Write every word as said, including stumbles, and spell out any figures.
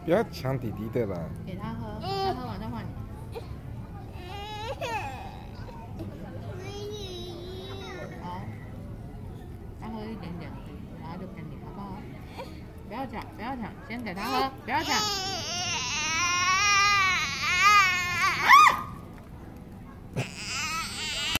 不要抢弟弟的啦。 给他喝，他喝完再换你。好，他喝一点点，然后就给你，好不好？不要抢，不要抢，先给他喝，不要抢。